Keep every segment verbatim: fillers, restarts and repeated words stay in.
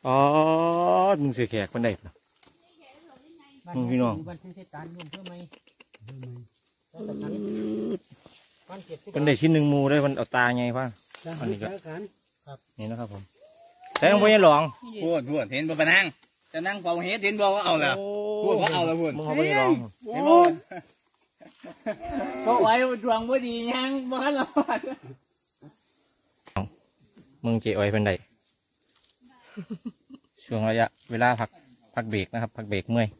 อ๋อมึงเสียแขกคนใดมึงพี่น้องคนใดชิ้นหนึ่งมูได้มันเอาตาไงพ่ะอันนี้ก็นี่นะครับผมใช้ของพ่อยังหลองพูดพูดเห็นบ่ปะนั่งจะนั่งฟังเฮ็ดเห็นบ่ว่าเอาแล้วพูดว่าเอาแล้วพูดมึงเขาพ่อยังหลองเห็นบ่ก็ไว้ดวงบ่ดียังบ่ฮั่นหรอกมึงเจ๋อไว้เป็นใดช่วงระยะเวลาพักพักเบรกนะครับพักเบรกเมื่อย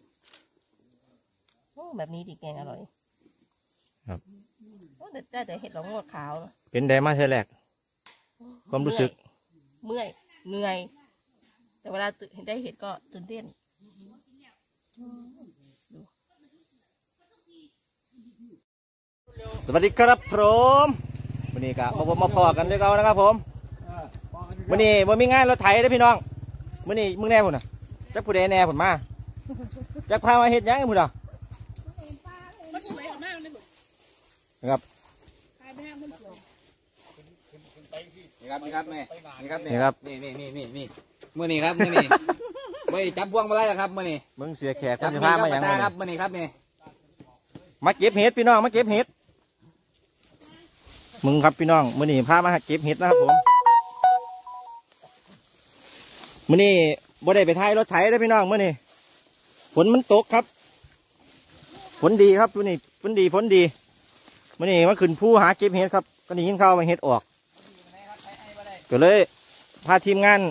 แบบนี้ดีแกงอร่อยครับได้แต่เห็ดหลงงวดขาวเป็นไดมาเธอแรกความรู้สึกเมื่อยเหนื่อยแต่เวลาเห็นได้เห็ดก็ตื่นเต้นสวัสดีครับผมวันนี้ก็มาพบมาพอกันด้วยกันนะครับผมวันนี้วันมีงานรถไถนะพี่น้องวันนี้มึงแน่ผมนะจักผู้ใดแน่ผมมาจักพามาเห็ดยังไงมึงเหรอนะครับนี่ครับนี่ครับแม่นี่ครับนี่ครับนี่นี่นี่นี่นี่มื่อนี้ครับมื่อนี้ไม่จับพวงมาไล่ครับมื่อนี้มึงเสียแขกคนจะพามาอย่างไรครับมื่อนี้ครับนี่มาเก็บเห็ดพี่น้องมาเก็บเห็ดมึงครับพี่น้องมื่อนี้พามาเก็บเห็ดนะครับผมมื่อนี้บ่ได้ไปท้ายรถไถได้พี่น้องมื่อนี้ฝนมันตกครับฝนดีครับมื่อนี้ฝนดีฝนดีมื่อนี้มาขึ้นผู้หาเก็บเห็ดครับก็นี่ยินเข้ามาเห็ดออกก็เลยพาทีมงาน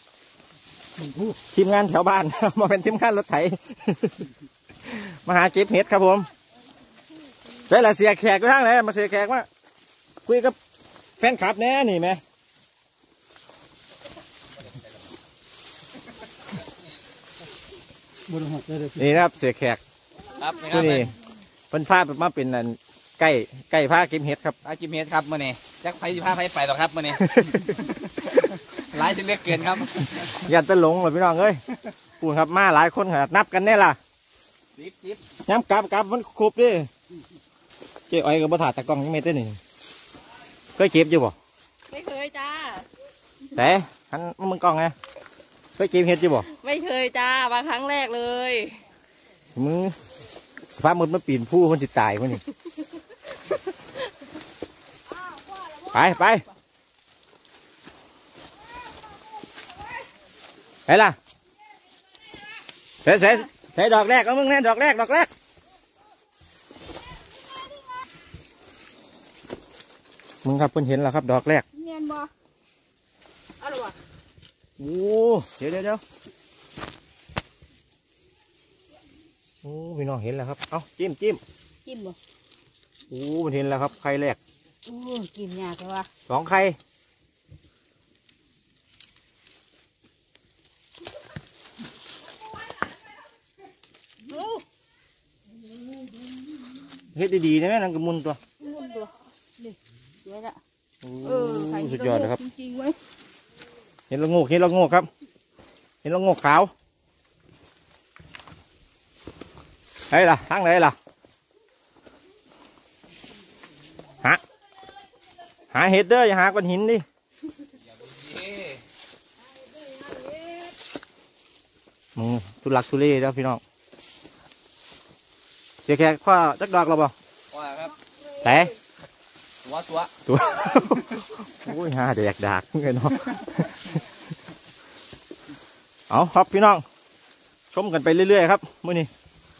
ทีมงานแถวบ้านมาเป็นทีมงานรถไถมาหาเก็บเห็ดครับผมใช่ละเสียแขกก็ทั้งเลยมาเสียแขกมาคุยกับแฟนคลับแน่นี่ไหมนี่นะครับเสียแขกครับนี่เป็นผ้ามาเป็นไก่ไก่ผ้าเก็บเห็ดครับผ้าเก็บเห็ดครับมื่อนี้จักไผ่ผ้าไผ่ไปหรอครับมื่อนี้หลายจนเล็กเกินครับอย่าตะหลงเลยพี่น้องเอ้ยปูนครับมาหลายคนขนาดนับกันแน่ล่ะจิ๊บจิ๊บย้ำกลับกลับมันครบดิเจ๊อ้อยกับบัวถาตะกองยังไม่เต้นนี่เคยเก็บอยู่บ่ไม่เคยจ้าแต่หันมึงกล้องไงเคยเก็บเห็ดอยู่บ่ไม่เคยจ้ามาครั้งแรกเลยมึงสภาพมึงมันปีนผู้มันจิตตายมันนี่ไปไปไปล่ะเสร็จเสร็จเสร็จดอกแรกเอามึงแน่ดอกแรกดอกแรกมึงครับเพิ่นเห็นแล้วครับดอกแรกเนียนบ่เอาหรอโอ้เดี๋ยวเดี๋ยวเดี๋ยวโอ้พี่น้องเห็นแล้วครับเอาจิ้มจิ้มจิ้มบ่โอ้มันเห็นแล้วครับไข่แรกโอ้กินยากเลยว่ะสองไข่เฮ็ดดีๆนะแม่นังกระมุนตัวมุนตัวนี่สวยละเออสุดยอดเลยครับจริงๆเว้ยเห็นละโงกเห็นละโงกครับเห็นละโงกขาวเฮ้ยล่ะทางไหนล่ะหาหาเห็ดเด้ออย่าหาก้อนหินดิมึงทุลักทุเลแล้วพี่น้องเสียแขกข้าจักดอกเราบ่ว่าครับแต่ตัวตัวตัวโอ้ยหาแดกดากเงี้ยเนาะเอาครับพี่น้องชมกันไปเรื่อยๆครับมื้อนี้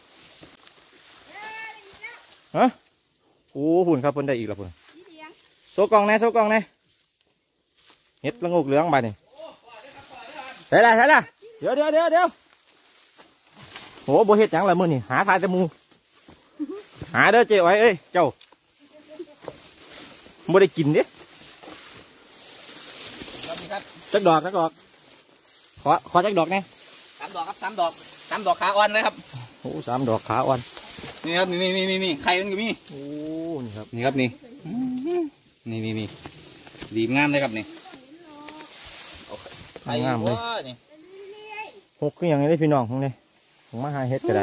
ฮะโอ้หุ่นครับเพิ่นได้อีกแล้วเพิ่นโซกองแน่โซกองแน่เห็ดละงกเหลืองไปนี่ใช่ละใช่ละเดี๋ยวเดี๋ยวเดี๋ยวเดี๋ยวโหบ่เห็ดจังละมื้อนี้หาทายแต่มูหาเด้อเจ๊ไว้เอ้ยเจ้าบ่ได้กินดิจักดอกจักดอกขอขอจักดอกแน่สามดอกครับสามดอกสามดอกขาอ่อนเลยครับโอ้สามดอกขาอ่อนนี่ครับนี่นี่นี่นี่ไข่มันก็มีโอ้นี่ครับนี่ครับนี่นี่นี่นี่ดีงามเลยครับนี่งามเลยหกก็อย่างนี้พี่น้องของนี่ผมมาหาเห็ดก็ได้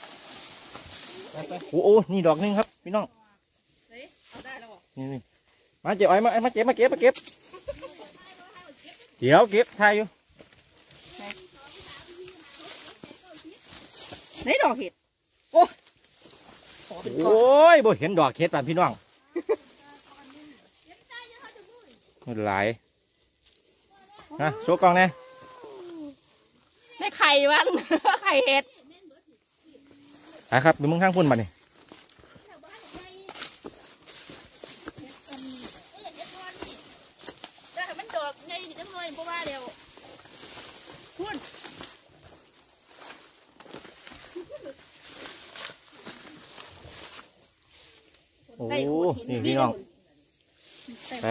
โอ้โหนี่ดอกนึงครับพี่น้องนี่นี่มาเจ็บไอ้มามาเจ็บมาเก็บมาเก็บเดี๋ยวเก็บใช่อยู่ไหนดอกเห็ดโอ้ขอเป็นก้อนโอ้ยบ่เห็นดอกเห็ดป่านพี่น้องมันหลายนะโชว์กล้องแน่ได้ไข่มัน ไข่เห็ดไปครับดูมึงข้างพุ่นมานี่ได้มันดอกไงจังเลยเพราะว่าเดี๋ยวพุ่นโอ้นี่พี่น้องไป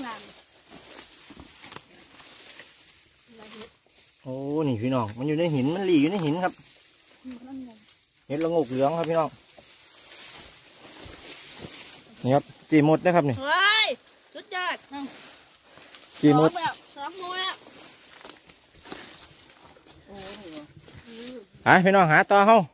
โอ้นี่พี่น้องมันอยู่ในหินมันหลีอยู่ในหินครับเห็ดละงกเหลืองครับพี่น้องนี่ครับจีมดนะครับนี่เฮ้ยสุดยอดจีมดสองแบบสองโมแล้วหาพี่น้องหาต่อเฮา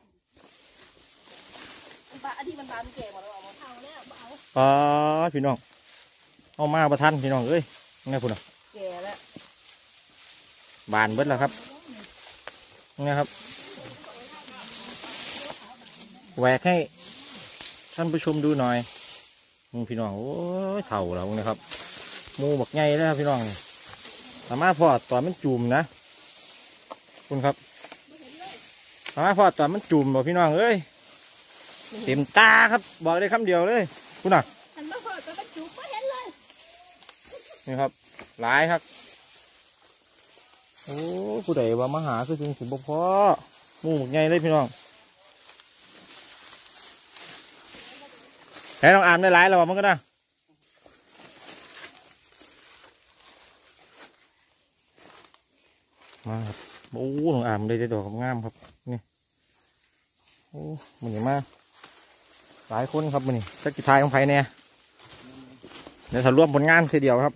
ปลาอันที่มันบานเก่หมดแล้วเอามาเท่าแล้วเอาอ๋อพี่น้องเอามาประทันพี่น้องเอ้ยนี่พุ่นอ่ะแก่แล้วบานเบิดแล้วครับนี่ครับแหวกให้ท่านผู้ชมดูหน่อยมึงพี่น้องโอ้ยเถ่าแล้วนะครับหมูบักใหญ่แล้วพี่น้องสามารถพอดตอนมันจุ่มนะคุณครับสามารถพอดตอนมันจุ่มบอกพี่น้องเอ้ยเต็มตาครับบอกได้คำเดียวเลยคุณน่ะหันมาพอตัวมันจุกก็เห็นเลยนี่ครับหลายครับโอ้ผู้ใดว่ามาหาคือจริงสิบพอหมูบักใหญ่เลยพี่น้องแค่ต้องอ่านได้หลายแล้วมันก็ได้มาครับโอ้หนูอ่านได้แต่ดอกงามครับนี่โอ้มันนี่มาหลายคนครับมันนี่สักกี่ทายของใครเนี่ยเดี๋ยวสรุปผลงานทีเดียวครับ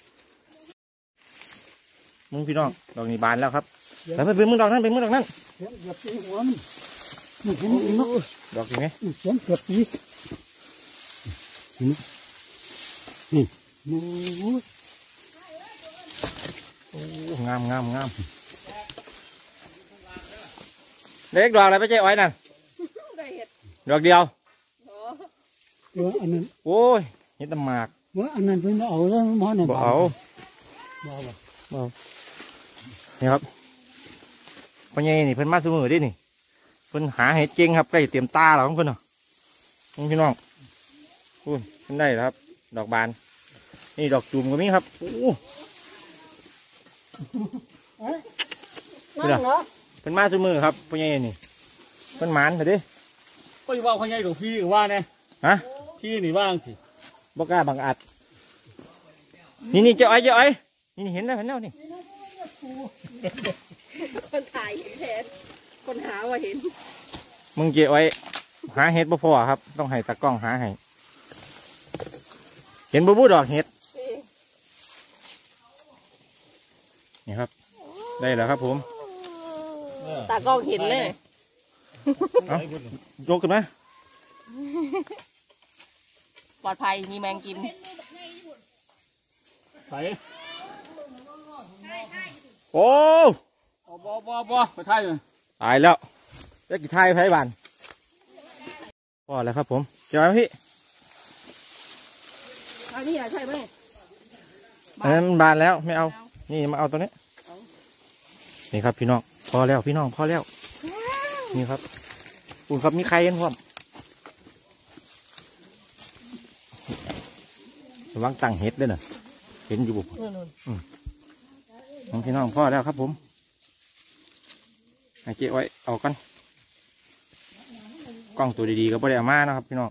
มึงพี่น้องดอกนี้บานแล้วครับแล้วไปเป็นมึงดอกนั้นเป็นมึงดอกนั้นเสียงเกือบปีหัวมันนี่เห็นอีกเนาะดอกนี้ไหมเสียงเกือบปีนี่นี่นี่โอ้ยโอ้งามงามงามเล็กดอกอะไรไปเจ๊อ้อยนั่นได้เห็ดดอกเดียวเอออันนั้นโอ้ยเห็ดตำหมากว่าอันนั้นเป็นเอาแล้วมันเนี่ยบ่เอาบ่เอาบ่เอานี่ครับพ่อใหญ่นี่เพิ่นมาสมือดินี่เพิ่นหาเห็ดเก่งครับใกล้เตรียมตาแล้วของเพิ่นเนาะนี่พี่น้องอุ้ยเพิ่นได้แล้วครับ ดอกบานนี่ดอกจุ่มก็มีครับโอ้นั่งเหรอเพิ่นมาสมือครับพ่อใหญ่นี่เพิ่นหมานเถอะดิก็ว่าเขาใหญ่ของพี่ว่าเนี่ยฮะพี่นี่ว่างสิบ่กล้าบังอาจนี่นี่เจ้าอ้อยเจ้าอ้อยนี่เห็นแล้วเห็นแล้วนี่คนถ่ายเห็นคนหาว่าเห็นมึงเจ้าอ้อยหาเห็ดบ่พอครับต้องให้ตากล้องหาให้เห็นบ่บูดอกเห็ดนี่ครับได้แล้วครับผมตากล้องเห็นเลยเอายกขึ้นมาปลอดภัยมีแมงกินไปโอ้บ่บ่บ่ไปไทยเลยตายแล้วได้กี่ทายไผ่บานพอแล้วครับผมเจ้าไหมพี่อันนี้ใช่ไหมอันนั้นมันบานแล้วไม่เอานี่มาเอาตัวนี้นี่ครับพี่น้องพอแล้วพี่น้องพอแล้วนี่ครับอุ่นครับมีใครเห็นพร้อมระวังตั้งเห็ดด้วยนะเห็นอยู่บุบนู่นนู่นของพี่น้องพ่อแล้วครับผมให้เจ๊ไว้เอากันกล้องตัวดีๆก็ไม่ได้เอามานะครับพี่น้อง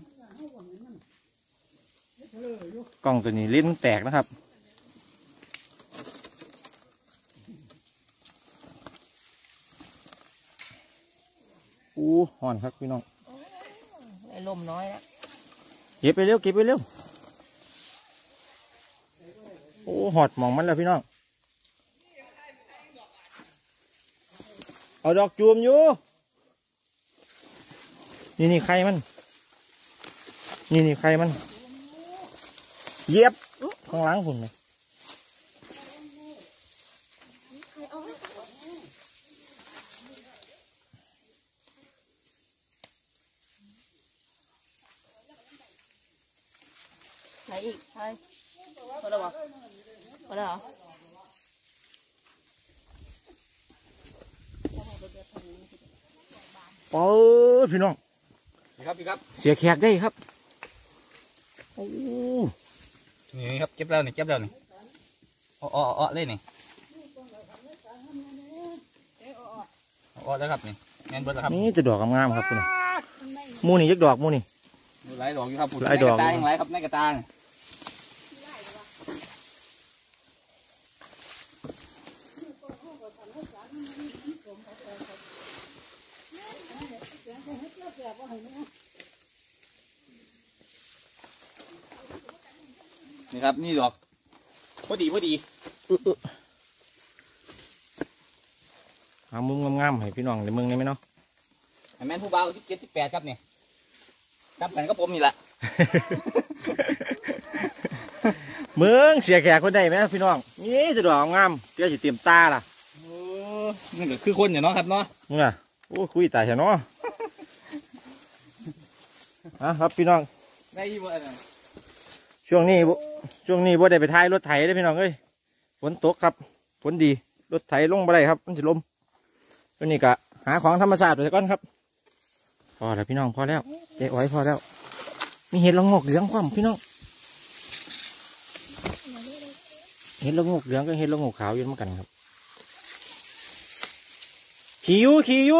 กล้องตัวนี้ลิ้นแตกนะครับอู้ห่อนครับพี่น้องไอ้ลมน้อยแล้วเก็บไปเร็วเก็บไปเร็วโอ้หอดหมองมันแล้วพี่น้องเอาดอกจูมอยู่นี่นี่ใครมันนี่นี่ใครมันเย็บข้างหลังหุ่นเลยถ่ายอีกถ่ายพอแล้วเหรอพอแล้วเหรอเปิดพี่น้องนี่ครับพี่ครับเสียแขกได้ครับโอ้นี่ครับเจ็บแล้วนี่เจ็บแล้วนี่อ้ออ้ออ้อเลยนี่อ้อแล้วครับนี่แม่นเบิดแล้วครับนี่จะดอกงามๆครับคุณมูนี่ยักดอกมูนี่หลายดอกอยู่ครับหลายดอกในกระตายหลายครับในกระตายนี่ครับนี่ดอกพอดีพอดีหามุมงามๆให้พี่น้องในเมืองได้ไหมเนาะไอ้แม่นผู้บ่าวสิบเจ็ดสิบแปดครับนี่ครับกันก็ผมนี่แหละเมืองเสียแขกคนใดไหมพี่น้องนี่จะดอกงามเดี๋ยวจะเตรียมตาล่ะโอ้นี่ก็คือคนเนี่ยเนาะครับเนาะนี่น่ะโอ้คุยตายเถอะเนาะอ่ะครับพี่น้องได้ยี่บ่เนี่ยช่วงนี้บ่ช่วงนี้บ่ได้ไปท้ายรถไถได้อพี่น้องเอ้ยฝนตกครับฝนดีรถไถลงบ่ได้ครับมันจะลมตัวนี้ก็หาของธรรมชาติไปก่อนครับพอแล้วพี่น้องพอแล้วเจ๊อ้อยพอแล้วมีเห็ดละโงกเหลืองความพี่น้องเห็ดละโงกเหลืองก็เห็ดละโงกขาวอยู่เหมือนกันครับขี่อยู่ขี่อยู่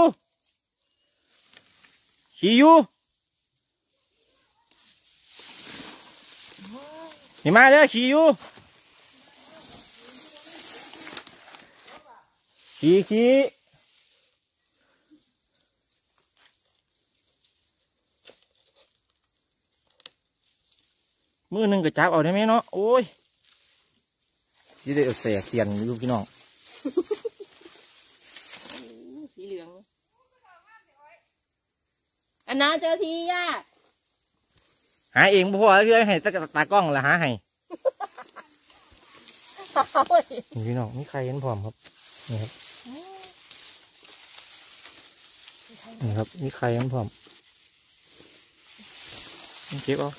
ขี่อยู่นี่มาเด้อขี่อยู่ขี่ขี่มือหนึ่งก็จับเอาได้ไหมเนาะโอ้ยยี่ได้เอาเสียเขียนอยู่พี่น้องสีเหลืองอันนั้นเจอทีย่าหาเองบ่พอเรื่อยให้ตาตากล้องละหาให้นี่พี่น้องนี่ใครเห็นพร้อมครับนี่ครับนี่ครับนี่ใครเห็นพร้อมนี่เจ็บเอา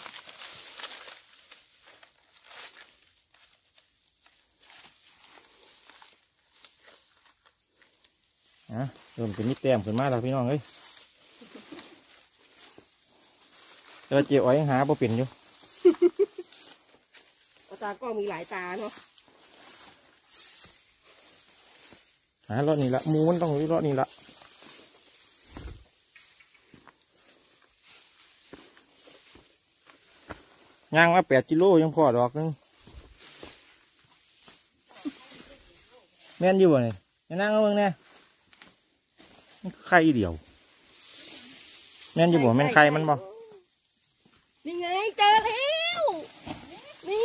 อ่ะเริ่มจะมีแต้มขึ้นมาแล้วพี่น้องเอ้ยแต่ว่าเจี๊ยบอ้อยยังหาบ่เป็นอยู่ตาก็มีหลายตาเนาะหารอบนี้ละหมูมันต้องรอบนี้ละย่างมาแปดกิโลยังพอดอกนึงแม่นอยู่บ่เนี่ยยังนั่งเอาเบิ่งเนี่ยไข่เดียวแม่นอยู่บ่แม่นไข่มันบ่นี่ไงเจอแล้วนี่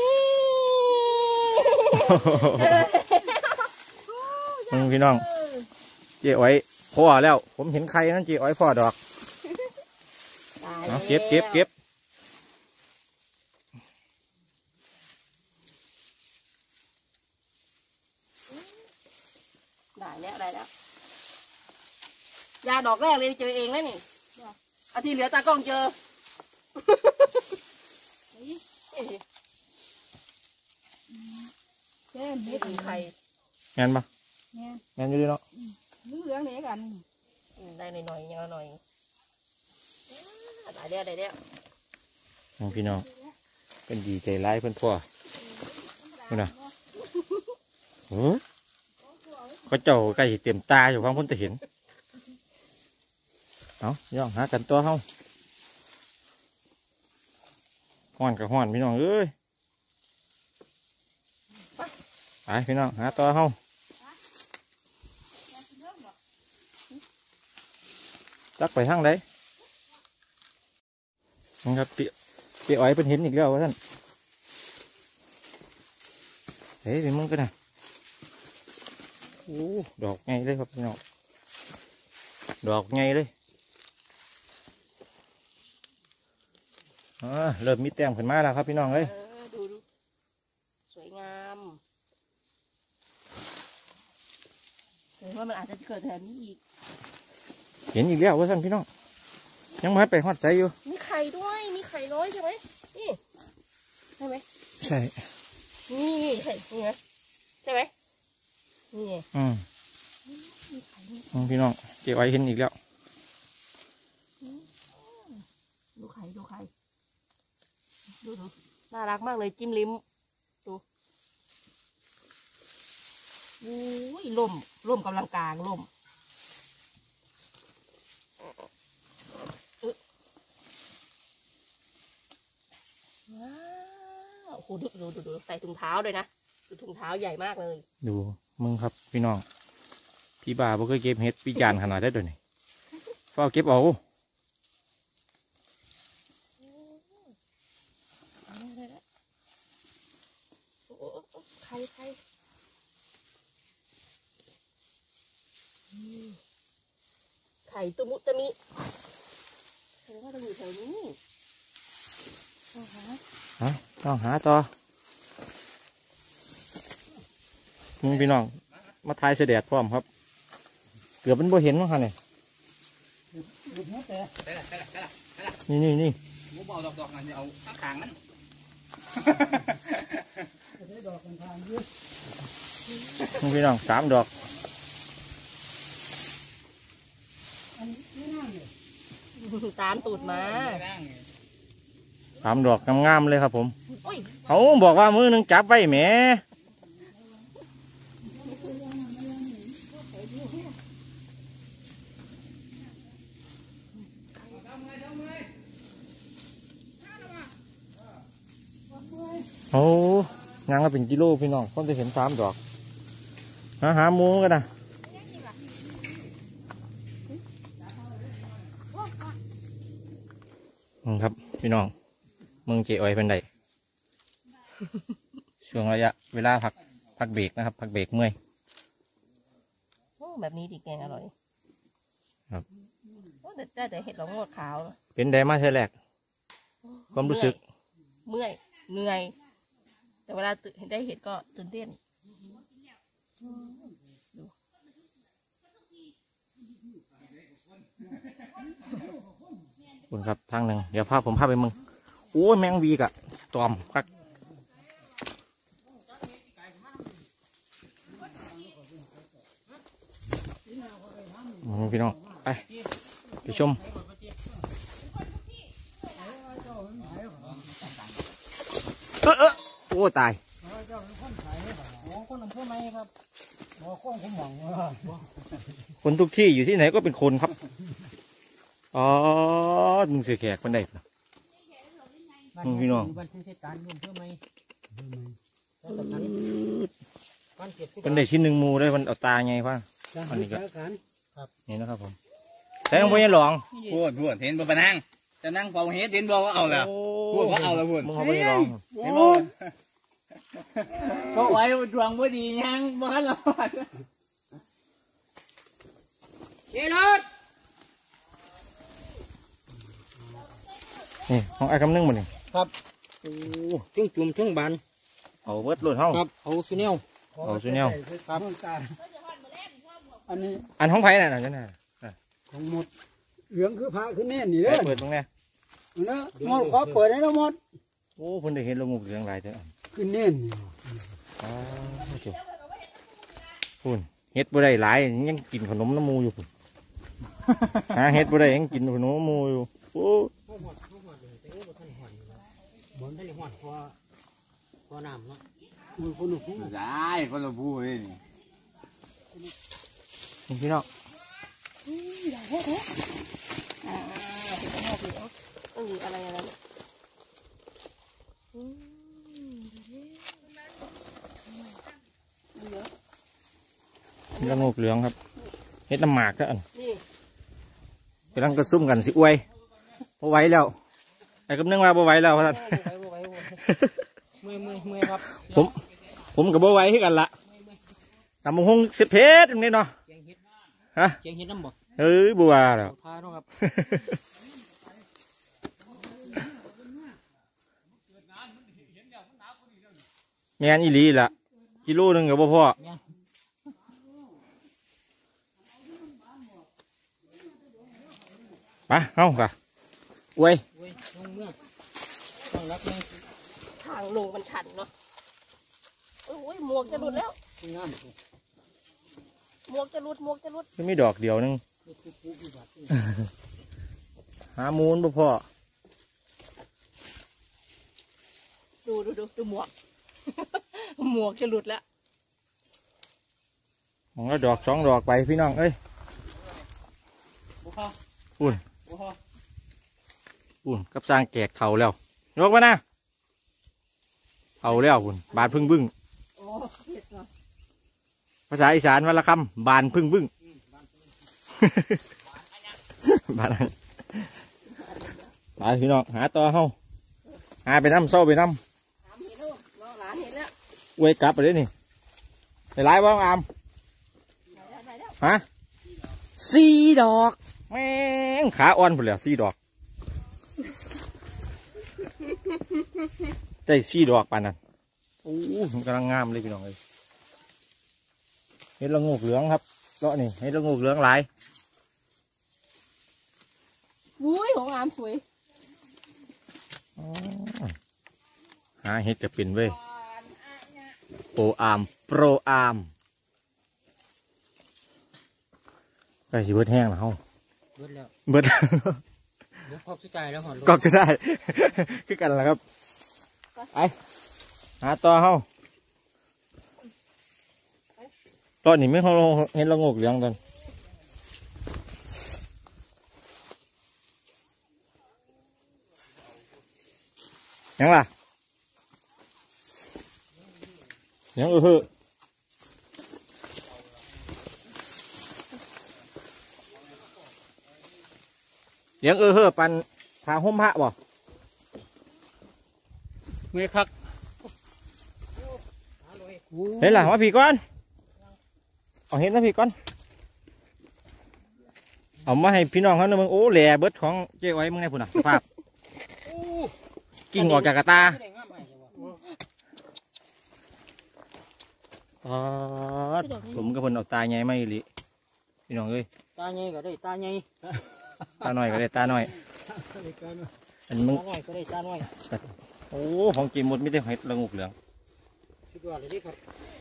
มึงพี่น้องเจ๊อ้อยพ่อแล้วผมเห็นไข่นั่นเจ๊อ้อยพ่อดอกเอาเก็บเก็บเก็บได้แล้วได้แล้วยาดอกแรกเลยเจอเองแล้วนี่อาทิตย์เหลือตากล้องเจอเจ๊เฮ็ดไข่แม่นปะแม่นอยู่ดีเนาะเหลืองๆนี่กันได้หน่อยๆยังหน่อยได้แล้วได้แล้วมึงพี่น้องเป็นดีใจร้ายเพื่อนพ่อนี่นะโอ้ก็เจ้าใกล้สิเต็มตาอยู่ข้างพ้นจะเห็นเอาย่องหากันตัวเฮาห้อนกับห้อนพี่น้องเอ้ยไปพี่น้องหาตัวเฮาจักไปทางใดนะครับเปียเปียอ้อยเป็นเห็นอีกแล้วท่านเฮ้ยเป็นมึงกันนะโอ้ดอกไงเลยครับพี่น้องดอกไงเลยอ่าเริ่มมีแต้มขึ้นมาแล้วครับพี่น้องเอ้ยดูดูสวยงามเห็นว่ามันอาจจะเกิดแถวนี้อีกเห็นอีกแล้วว่าท่านพี่น้องยังไม่ไปฮอดใจอยู่มีไข่ด้วยมีไข่น้อยใช่ไหมนี่ใช่ไหมใช่นี่ใช่นี่นะใช่ไหมนี่ไงอืมมีไข่ด้วยอืมพี่น้องเก็บไว้เห็นอีกแล้วดูไข่ดูไข่ดูดูน่ารักมากเลยจิ้มลิ้มดูอุ้ยล่มล่มกำลังกลางล่มเอ๊ะว้าวโอ้โหดูดูดูดูใส่ถุงเท้าด้วยนะดูถุงเท้าใหญ่มากเลยดูมึงครับพี่น้องพี่บ่าบ่เคยเก็บเห็ดพี่จานขนาดได้ด้วยนี่เฝ้าเก็บเอาโอ้โหใครใครไข่ตุมุตะมิแสดงว่าต้องอยู่แถวนี้เอาหาฮะต้องหาต่อมึงพี่น้องมาทายเสด็จพร้อมครับเกือบมันบ่เห็นมั้งคะเนี่ยนี่นี่นี่ผมเอาดอกๆนั่นเอาข้างๆมันมึงพี่น้องสามดอกตามตูดมาสามดอกงามๆเลยครับผมอุ้ยเขาบอกว่ามือหนึงจับไว้แหมโอ้งานก็เป็นกิโลพี่น้องคนจะเห็นสามดอกหาหาหมูกันนะอืมครับพี่น้องมึงเจ๋ออยเป็นได ช่วงระยะเวลาพักพักเบรกนะครับ พักเบรกเมื่อยโอ้แบบนี้ดีแกงอร่อยครับโอ้แต่ได้แต่เห็ดหลงงดขาวนะเป็นไดมาเธอแรก ความรู้สึกเมื่อยเหนื่อย แต่เวลาตื่นเห็นได้เห็ดก็ตื่นเต้นดูคุณครับทางหนึ่งเดี๋ยวพาผมพาไปมึงโอ้ยแมงวีกะตอมครับอืมพี่น้องไปไปชมเออเออโอ้ตายคนทุกที่อยู่ที่ไหนก็เป็นคนครับอ๋อมึงเสียแขกคนใดนะมึงพี่น้องเป็นได้ชิ้นหนึ่งหมูได้มันเอาตาไงพ่ะอันนี้ก็นี่นะครับผมใช้ของพ่อยังหลองพูดพูดเห็นบ่ปะนั่งจะนั่งเฝ้าเฮ็ดเห็นบ่ว่าเอาแล้วพูดว่าเอาแล้วพูดมึงเอาพ่อยังหลองเห็นบ่เขาไว้ดวงบ่ดียังบ่ฮั่นหรอกเฮ้ยรถนี่ของไอ้คำนึงมันนี่ครับโอ้จุ่มจุ่มจุ่มบานเอาเบิดหลุดห้องครับเอาสุเนียวเอาซูเนียลครับอันนี้อันของไผ่น่ะนะจ๊ะน่ะของหมดเหลืองคือพระคือเน่นนี่ไผ่เด้อเปิดตรงนี้นะหมดขอเปิดให้เราหมดโอ้เพิ่นได้เห็นลงงูเหลืองหลายเถอะคือเน่นนี่อ๋อเจ้าพุ่นเฮ็ดบ่ได้หลายยังกินขนมน้ำมูอยู่พุ่น หาเฮ็ดบ่ได้ยังกินขนมน้ำมูอยู่โอ้เขาหอดเขาหอดเลยแต่ว่าท่านหอดอยู่แล้วบนท่านหอดพอพอน้ำเนาะมือคนหนุ่มได้คนละผู้นี่นี่พี่น้องใหญ่แท้แท้อ่าเห็ดหม้อเหลืองเอออะไรอะไรเนี่ยอืมเหลืองนี่ละงูเหลืองครับเฮ็ดน้ำหมากก็อันนี่กำลังกระซุ่มกันสิอวยบ่ไหวแล้วไอ้กำนึงว่าบ่ไหวแล้วท่านเมื่อยเมื่อยเมื่อยครับผมผมกับบ่ไหวคือกันละตำบักหุ่งสิเพชรตรงนี้เนาะเกียงเฮ็ดฮะเกียงเฮ็ดน้ำบ่เอ้ยบัวแล้วพาเนาะครับแมนอีหลีล่ะกิโลหนึงกับบ่พ่อไปเอ้าค่ะอวยเว้ยน้องเมื่อต้องรักเลยถ่ายางลงมันชันเนาะโอ้ยหมวกจะหลุดแล้วงามหมวกจะหลุดหมวกจะหลุดก็มีดอกเดียวหนึงหามูลบ่พอดูดูดูดูหมวก หมวกจะหลุดแล้วมองแล้วดอกสองดอกไปพี่น้องเอ้ยโอ้โหอุ่นโอ้โหอุ่นกับสร้างแกกเข่าแล้วยกมานะเอาแล้วอุ่นบานพึ่งบึ้งโอ้เผ็ดเนาะภาษาอีสานวันละคำบานพึ่งบึ้ง บานบานพี่น้องหาต่อเฮาหาไปน้ำเศร้าไปน้ถามเห็นแล้วน้องหลานเห็นแล้วำเวยกลับไปเลยนี่ไปไล่บ้างอามได้แล้วได้แล้วฮะสี่ดอกแม่งขาอ่อนหมดแล้วสี่ดอกได้สี่ดอกปานนั้นโอ้มันกำลังงามเลยพี่น้องเลยเห็ดละโงกเหลืองครับเลาะนี่เห็ดละโงกเหลืองหลายอุ้ยของงามสวยอ๋อหาเห็ดกับเป็นเว้ยโปรอาร์มโปรอาร์มไปสิเบิดแห้งแล้วเฮาเบิดแล้วเบิดเดี๋ยวพอกสุดใจแล้วหอนก็จะได้ คือกันแล้วครับไปหาต่อเฮาตอนนี้ไม่เขาเห็นละโงกเหลืองกันยังล่ะยังเออเฮ้อเลี้ยงเออเฮ้อปันพาห่มพระบ่เมื่อคักเห็นล่ะมาผีก่อนเอาเห็นนะผีก่อนเอามาให้พี่น้องเขาหนึ่งมึงโอ้แหล่เบิดของเจ๊ไว้มึงไงพุ่นน่ะสภาพกิ่งออกจากกระตาอ๋อผมกับเพิ่นเอาตาใหญ่มาอีหลิพี่น้องเอ้ยตาใหญ่ก็ได้ตาใหญ่ตาหน่อยก็ได้ตาหน่อยอันนี้มึงตาน้อยก็ได้ตาน้อยโอ้ของกินหมดไม่ได้เห็ดละงูเหลืองสุดยอดเลยดิครับ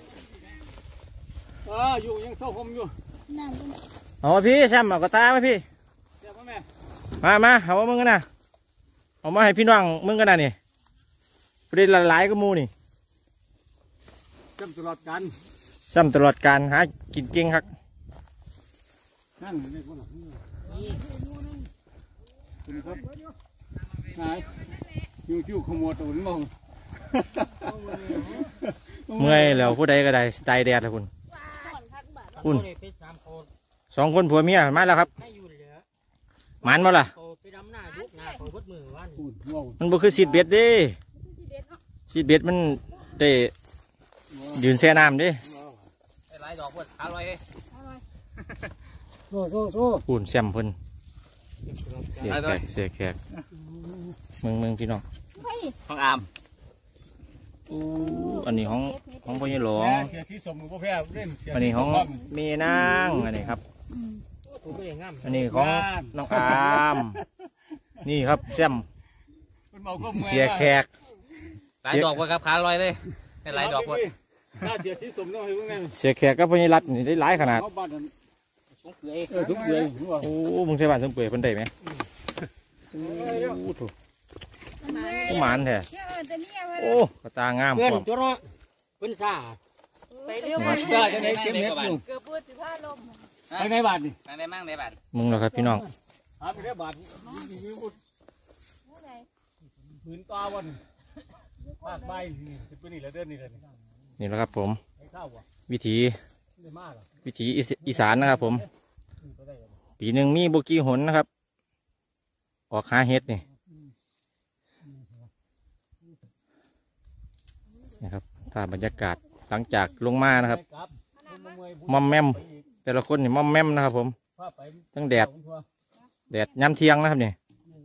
อ่าอยู่ยังเศร้าคมอยู่เอามาพี่แซมเอากระตามาพี่เดี๋ยวพ่อแม่มามาเอามามึงกันนะเอามาให้พี่น้องมึงกันนะนี่ประเด็นหลายๆก็มูนี่จำตลอดกันจำตลอดการหากินเก่งครับนั่นนี่คนหลังนี่คุณครับนายคิวคิวขโมยตัวนี้มองเมื่อยแล้วผู้ใดก็ได้สไตล์แดดละคุณ คุณ สองคนผัวเมียมาแล้วครับให้อยู่เหลือหมันมาล่ะเขาไปดำหน้ายุกหน้าเขาพดมือวันมันบ่คือสีดเบ็ดเด้สีดเบ็ดมันได้ยืนแช่น้ำเด้ไอ้หลายดอกพวดขาลอยเลยโซ่โซ่โซ่ปูนแซมเพิ่นเสียแขกเสียแขกมึงมึงพี่น้องของอามอู้อันนี้ของของพ่อใหญ่หลวงเสียสีสมมือพ่อแพ้เล่นอันนี้ของเมีนางอันนี้ครับตัวก็ยังงามอันนี้ของน้องอามนี่ครับแซมเสียแขกหลายดอกพวดครับขาลอยเลยไอ้หลายดอกพวดถ้าเสียสีสมต้องให้พวกนั้นเสียแขกกับพ่อใหญ่รัดนี่ได้หลายขนาดเขาบ้านนั้นสงเกยเออสงเกยโอ้มึงใช่บ้านสมเปื่อยเพิ่นได้ไหมโอ้ถูกหมานแท้โอ้กระตางามเพื่อนพร้อมตัวเนาะเป็นซาไปเร็วไปได้จังได๋เก็บเม็ดอยู่เกือบพูดสิผ้าลมไปในบ้านนี่ในมั่งในบ้านมึงเหรอครับพี่น้องหาไปได้บาทมีบุตรผืนตาวันภาคใบนี่จะเป็นนี่ละเดือนนี่ละนี่นี่แหละครับผมไอ้ข้าววะวิถีได้มากหรอวิถีอีสอีสานนะครับผมก็ได้ปีหนึ่งมีบุกีหนนะครับ ออกหาเห็ดนี่นะครับภาพบรรยากาศหลังจากลงมานะครับมอมแมมแต่ละคนนี่มอมแมมนะครับผมทั้งแดดแดดย้ำเที่ยงนะครับนี่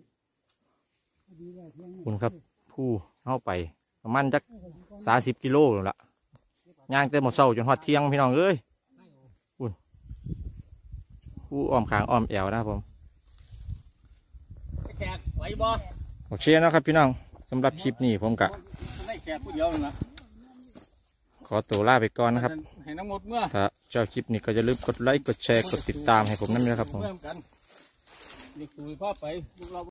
คุณครับผู้เข้าไปประมาณจักสามสิบกิโลแล้วล่ะย่างเต็มหมดเศร้าจนหอดเที่ยงพี่น้องเอ้ยคุณผู้อ้อมขางอ้อมแอวนะครับผมแขกไหวบ่โอเคนะครับพี่น้องสำหรับคลิปนี้ผมกะแก่ผู้เดียวนั่นล่ะขอตัวลาไปก่อนนะครับให้น้ำหมดเมื่อถ้าชอบคลิปนี้ก็อย่าลืมกดไลค์กดแชร์กดติดตามให้ผมนั่นนะครับผมเริ่มกันเด็กตุยพ่อไปพวกเรา